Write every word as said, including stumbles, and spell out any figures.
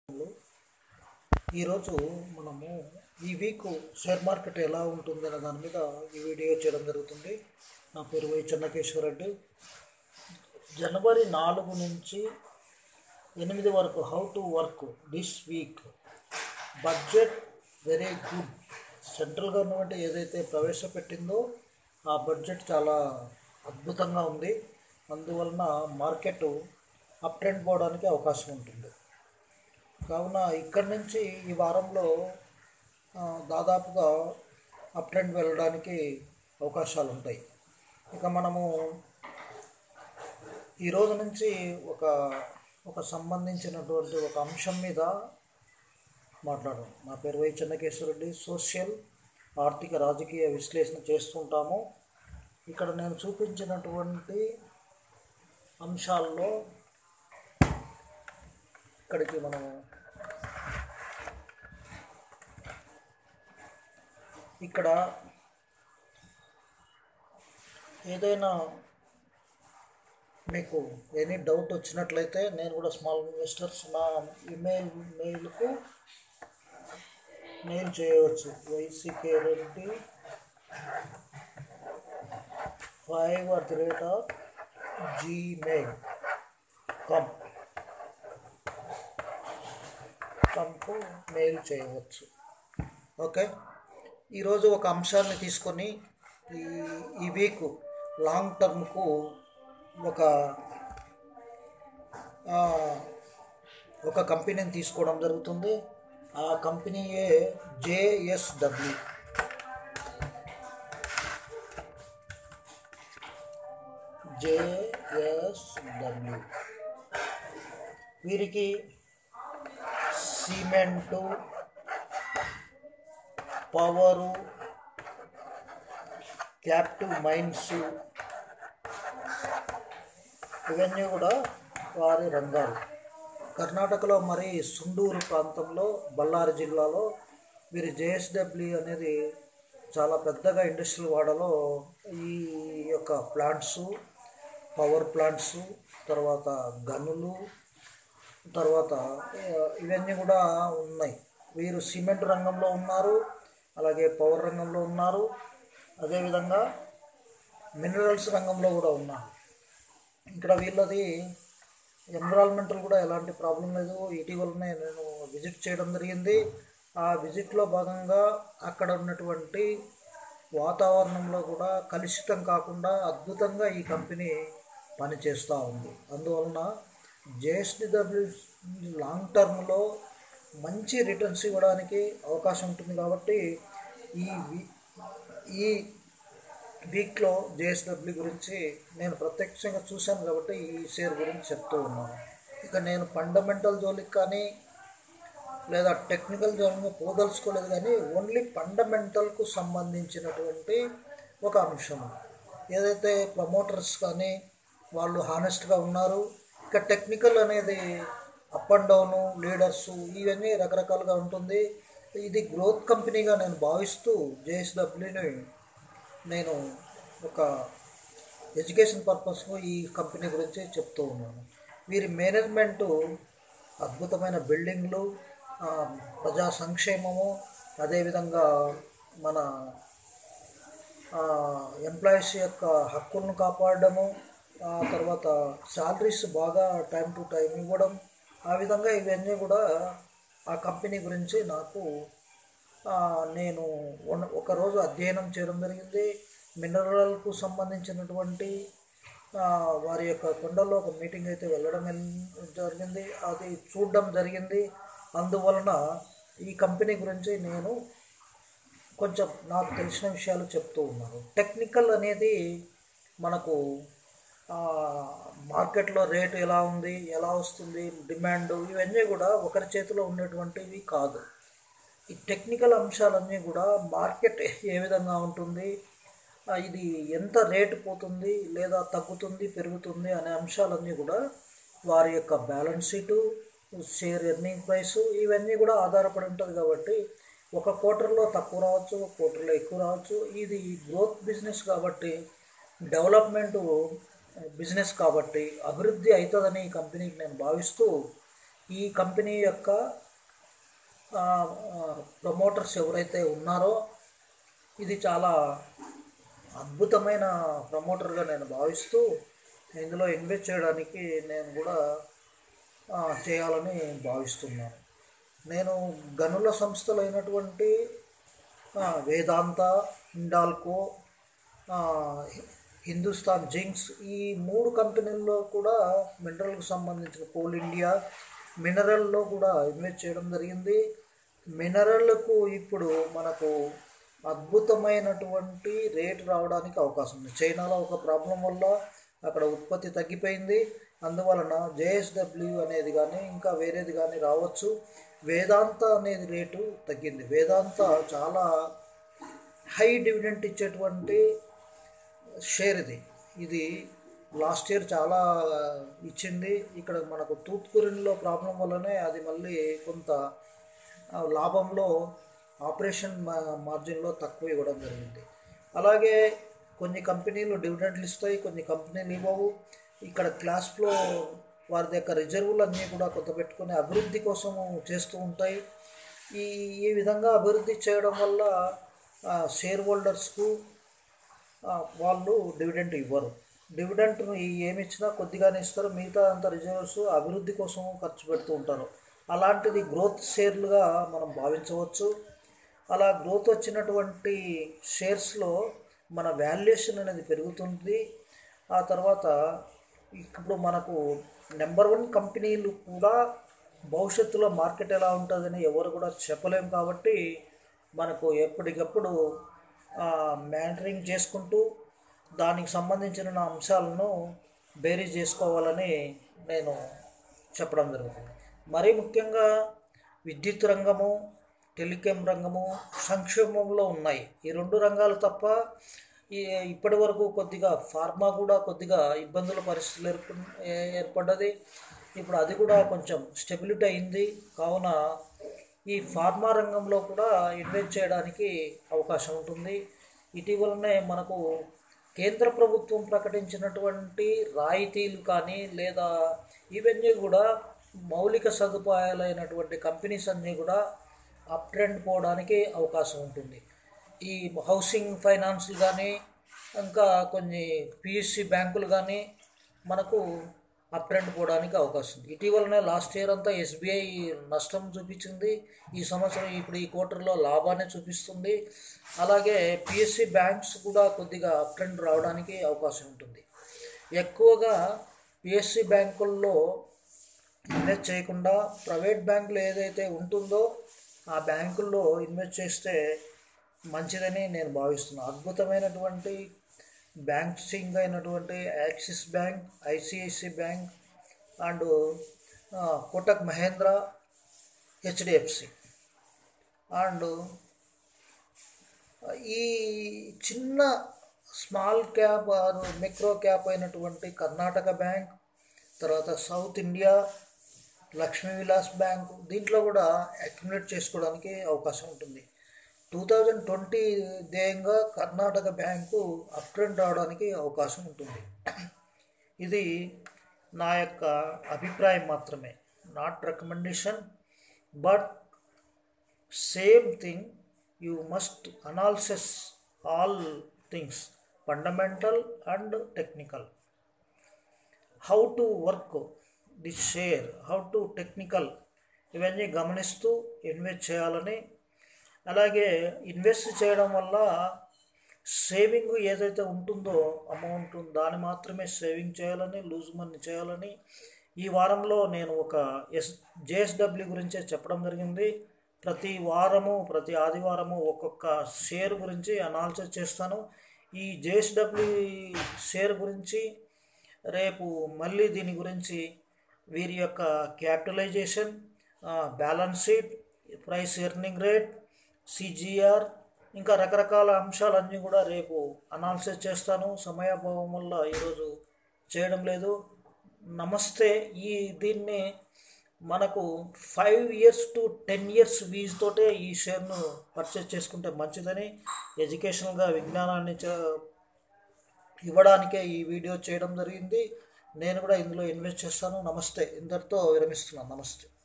ఈరోజు మనము ఈ వీక్ షేర్ మార్కెట్ ఎలా ఉంటుంది అనే దాని మీద ఈ వీడియో చేయడం జరుగుతుంది. నా పేరు వై చెన్నకేశ్వరరెడ్డి. జనవరి నాలుగు నుంచి ఎనిమిది వరకు how to work this week. Budget very good. Central government ఏదైతే ప్రవేశపెట్టిందో ఆ బడ్జెట్ చాలా అద్భుతంగా ఉంది. అందువలన మార్కెట్ అప్ ట్రెండ్ పోవడానికి అవకాశం ఉంటుంది. కావున ఇక్కడి నుంచి ఈ వారంలో దాదాపుగా అప్ ట్రెండ్ వెళ్ళడానికి అవకాశాలు ఉంటాయి. ఇక మనము ఈరోజు నుంచి ఒక ఒక సంబంధించినటువంటి ఒక అంశం మీద మాట్లాడదాం. నా పేరు వై చెన్నకేశ్వరరెడ్డి. సోషల్ ఆర్థిక రాజకీయ విశ్లేషణ చేస్తుంటాము. ఇక్కడ నేను చూపించినటువంటి అంశాల్లో ఇక్కడికి మనం ఇక్కడ ఏదైనా మీకు ఎనీ డౌట్ వచ్చినట్లయితే నేను కూడా స్మాల్ ఇన్వెస్టర్స్ నా ఈమెయిల్ మెయిల్కు మెయిల్ చేయవచ్చు. Y C K Reddy five at the rate of Gmail com కామ్కు మెయిల్ చేయవచ్చు. ఓకే, ఈరోజు ఒక అంశాన్ని తీసుకొని ఈ ఈ వీక్ లాంగ్ టర్మ్కు ఒక ఒక కంపెనీని తీసుకోవడం జరుగుతుంది. ఆ కంపెనీయే జేఎస్డబ్ల్యూ. జేఎస్డబ్ల్యూ వీరికి సిమెంటు, పవరు, క్యాప్టివ్ మైన్స్ ఇవన్నీ కూడా వారి రంగాలు. కర్ణాటకలో మరి సుండూరు ప్రాంతంలో బళ్ళారి జిల్లాలో వీరి జేఎస్డబ్ల్యూ అనేది చాలా పెద్దగా ఇండస్ట్రియల్ వాడలో ఈ యొక్క ప్లాంట్స్, పవర్ ప్లాంట్స్, తర్వాత గనులు, తర్వాత ఇవన్నీ కూడా ఉన్నాయి. వీరు సిమెంట్ రంగంలో ఉన్నారు, అలాగే పవర్ రంగంలో ఉన్నారు, అదేవిధంగా మినరల్స్ రంగంలో కూడా ఉన్నారు. ఇక్కడ వీళ్ళది ఎన్విరాన్మెంటల్ కూడా ఎలాంటి ప్రాబ్లం లేదు. ఇటీవలనే నేను విజిట్ చేయడం జరిగింది. ఆ విజిట్లో భాగంగా అక్కడ ఉన్నటువంటి వాతావరణంలో కూడా కలుషితం కాకుండా అద్భుతంగా ఈ కంపెనీ పనిచేస్తూ ఉంది. అందువలన జేఎస్డబ్ల్యూ లాంగ్ టర్మ్లో మంచి రిటర్న్స్ ఇవ్వడానికి అవకాశం ఉంటుంది. కాబట్టి ఈ ఈ వీక్లో జేఎస్డబ్ల్యూ గురించి నేను ప్రత్యక్షంగా చూశాను కాబట్టి ఈ షేర్ గురించి చెప్తూ ఉన్నాను. ఇక నేను ఫండమెంటల్ జోలికి కానీ లేదా టెక్నికల్ జోలికి పోదలుచుకోలేదు, కానీ ఓన్లీ ఫండమెంటల్కు సంబంధించినటువంటి ఒక అంశం. ఏదైతే ప్రమోటర్స్ కానీ వాళ్ళు హానెస్ట్గా ఉన్నారు. ఇక టెక్నికల్ అనేది అప్ అండ్ డౌను, లీడర్సు ఇవన్నీ రకరకాలుగా ఉంటుంది. ఇది గ్రోత్ కంపెనీగా నేను భావిస్తూ జేఎస్డబ్ల్యూని నేను ఒక ఎడ్యుకేషన్ పర్పస్కు ఈ కంపెనీ గురించి చెప్తూ ఉన్నాను. వీరి మేనేజ్మెంటు అద్భుతమైన బిల్డింగ్లు, ప్రజా సంక్షేమము, అదేవిధంగా మన ఎంప్లాయీస్ యొక్క హక్కులను కాపాడము, తర్వాత శాలరీస్ బాగా టైం టు టైం ఇవ్వడం, ఆ విధంగా ఇవన్నీ కూడా ఆ కంపెనీ గురించి నాకు నేను ఒకరోజు అధ్యయనం చేయడం జరిగింది. మినరల్కు సంబంధించినటువంటి వారి యొక్క కొండల్లో ఒక మీటింగ్ అయితే వెళ్ళడం జరిగింది, అది చూడడం జరిగింది. అందువలన ఈ కంపెనీ గురించి నేను కొంచెం నాకు తెలిసిన విషయాలు చెప్తూ ఉన్నాను. టెక్నికల్ అనేది మనకు మార్కెట్లో రేటు ఎలా ఉంది, ఎలా వస్తుంది, డిమాండ్ ఇవన్నీ కూడా ఒకరి చేతిలో ఉండేటువంటివి కాదు. ఈ టెక్నికల్ అంశాలన్నీ కూడా మార్కెట్ ఏ విధంగా ఉంటుంది, ఇది ఎంత రేటు పోతుంది లేదా తగ్గుతుంది పెరుగుతుంది అనే అంశాలన్నీ కూడా వారి యొక్క balance sheet, share earning price ఇవన్నీ కూడా ఆధారపడి ఉంటుంది. కాబట్టి ఒక క్వార్టర్లో తక్కువ రావచ్చు, ఒక క్వార్టర్లో ఎక్కువ రావచ్చు. ఇది గ్రోత్ బిజినెస్ కాబట్టి, డెవలప్మెంటు బిజినెస్ కాబట్టి అభివృద్ధి అవుతుందని ఈ కంపెనీకి నేను భావిస్తూ ఈ కంపెనీ యొక్క ప్రమోటర్స్ ఎవరైతే ఉన్నారో ఇది చాలా అద్భుతమైన ప్రమోటర్గా నేను భావిస్తూ ఇందులో ఇన్వెస్ట్ చేయడానికి నేను కూడా చేయాలని భావిస్తున్నాను. నేను గనుల సంస్థలైనటువంటి వేదాంత, హిండాల్కో, హిందుస్థాన్ జింక్స్ ఈ మూడు కంపెనీల్లో కూడా మినరల్కి సంబంధించిన కోల్ ఇండియా మినరల్లో కూడా ఇన్వెస్ట్ చేయడం జరిగింది. మినరల్కు ఇప్పుడు మనకు అద్భుతమైనటువంటి రేటు రావడానికి అవకాశం ఉంది. చైనాలో ఒక ప్రాబ్లం వల్ల అక్కడ ఉత్పత్తి తగ్గిపోయింది. అందువలన జేఎస్డబ్ల్యూ అనేది కానీ ఇంకా వేరేది కానీ రావచ్చు. వేదాంత అనేది రేటు తగ్గింది. వేదాంత చాలా హై డివిడెంట్ ఇచ్చేటువంటి షేర్ ఇది. ఇది లాస్ట్ ఇయర్ చాలా ఇచ్చింది. ఇక్కడ మనకు తూత్కురిన్లో ప్రాబ్లం వల్లనే అది మళ్ళీ కొంత లాభంలో ఆపరేషన్ మార్జిన్లో తక్కువ ఇవ్వడం జరిగింది. అలాగే కొన్ని కంపెనీలు డివిడెంట్లు ఇస్తాయి, కొన్ని కంపెనీలు ఇవ్వవు. ఇక్కడ క్లాస్ ఫ్లో వారి యొక్క రిజర్వులు అన్నీ కూడా కొంత పెట్టుకొని అభివృద్ధి కోసము చేస్తూ ఉంటాయి. ఈ ఈ విధంగా అభివృద్ధి చేయడం వల్ల షేర్ హోల్డర్స్కు వాళ్ళు డివిడెంట్ ఇవ్వరు. డివిడెంట్ ఏమి ఇచ్చినా కొద్దిగానే ఇస్తారు. మిగతా అంత రిజర్వ్స్ అభివృద్ధి కోసం ఖర్చు పెడుతూ ఉంటారు. అలాంటిది గ్రోత్ షేర్లుగా మనం భావించవచ్చు. అలా గ్రోత్ వచ్చినటువంటి షేర్స్లో మన వాల్యుయేషన్ అనేది పెరుగుతుంది. ఆ తర్వాత ఇప్పుడు మనకు నెంబర్ వన్ కంపెనీలు కూడా భవిష్యత్తులో మార్కెట్ ఎలా ఉంటుందని ఎవరు కూడా చెప్పలేము. కాబట్టి మనకు ఎప్పటికప్పుడు మానిటరింగ్ చేసుకుంటూ దానికి సంబంధించిన అంశాలను బేరీజ్ చేసుకోవాలని నేను చెప్పడం జరుగుతుంది. మరీ ముఖ్యంగా విద్యుత్ రంగము, టెలికాం రంగము సంక్షేమంలో ఉన్నాయి. ఈ రెండు రంగాలు తప్ప ఈ ఇప్పటి వరకు కొద్దిగా ఫార్మా కూడా కొద్దిగా ఇబ్బందుల పరిస్థితులు ఏర్ప ఏర్పడ్డది. ఇప్పుడు అది కూడా కొంచెం స్టెబిలిటీ అయింది. కావున ఈ ఫార్మా రంగంలో కూడా ఇన్వెస్ట్ చేయడానికి అవకాశం ఉంటుంది. ఇటీవలనే మనకు కేంద్ర ప్రభుత్వం ప్రకటించినటువంటి రాయితీలు కానీ లేదా ఇవన్నీ కూడా మౌలిక సదుపాయాలైనటువంటి కంపెనీస్ అన్నీ కూడా అప్ ట్రెండ్ పోవడానికి అవకాశం ఉంటుంది. ఈ హౌసింగ్ ఫైనాన్స్లు కానీ ఇంకా కొన్ని పిఎస్సి బ్యాంకులు కానీ మనకు అప్ ట్రెండ్ పోవడానికి అవకాశం ఉంది. ఇటీవలనే లాస్ట్ ఇయర్ అంతా ఎస్బీఐ నష్టం చూపించింది. ఈ సంవత్సరం ఇప్పుడు ఈ క్వార్టర్లో లాభాన్ని చూపిస్తుంది. అలాగే పిఎస్సి బ్యాంక్స్ కూడా కొద్దిగా అప్ ట్రెండ్ రావడానికి అవకాశం ఉంటుంది. ఎక్కువగా పిఎస్సి బ్యాంకుల్లో ఇన్వెస్ట్ చేయకుండా ప్రైవేట్ బ్యాంకులు ఏదైతే ఉంటుందో ఆ బ్యాంకుల్లో ఇన్వెస్ట్ చేస్తే మంచిదని నేను భావిస్తున్నాను. అద్భుతమైనటువంటి బ్యాంకింగ్ అయినటువంటి Axis Bank, ICICI Bank and Kotak Mahindra, HDFC and ఈ చిన్న small cap or micro cap అయినటువంటి కర్ణాటక బ్యాంక్, తర్వాత south India, Lakshmi Vilas Bank దీంట్లో కూడా అక్యుములేట్ చేసుకోవడానికి అవకాశం ఉంటుంది. టూ థౌజండ్ ట్వంటీ ధ్యేయంగా కర్ణాటక బ్యాంకు అప్ ట్రెండ్ రావడానికి అవకాశం ఉంటుంది. ఇది నా యొక్క అభిప్రాయం మాత్రమే, not recommendation. But same thing you must analysis all things, fundamental and technical. How to work the share, how to technical ఇవన్నీ గమనిస్తూ ఇన్వెస్ట్ చేయాలని. అలాగే ఇన్వెస్ట్ చేయడం వల్ల సేవింగ్ ఏదైతే ఉంటుందో అమౌంట్ దాన్ని మాత్రమే సేవింగ్ చేయాలని, లూజ్ మనీ చేయాలని. ఈ వారంలో నేను ఒక ఎస్ జేఎస్డబ్ల్యూ గురించే చెప్పడం జరిగింది. ప్రతి వారము ప్రతి ఆదివారము ఒక్కొక్క షేర్ గురించి అనాలిసిస్ చేస్తాను. ఈ జేఎస్డబ్ల్యూ షేర్ గురించి రేపు మళ్ళీ దీని గురించి వీరి యొక్క capitalization, balance sheet, price earning rate, CGR ఇంకా రకరకాల అంశాలన్నీ కూడా రేపు అనాలిసిస్ చేస్తాను. సమయాభావం వల్ల ఈరోజు చేయడం లేదు. నమస్తే. ఈ దీన్ని మనకు five years to ten years వీజ్ తోటే ఈ షేర్ను పర్చేస్ చేసుకుంటే మంచిదని ఎడ్యుకేషనల్గా విజ్ఞానాన్ని ఇవ్వడానికే ఈ వీడియో చేయడం జరిగింది. నేను కూడా ఇందులో ఇన్వెస్ట్ చేస్తాను. నమస్తే. ఇంతటితో విరమిస్తున్నాను. నమస్తే.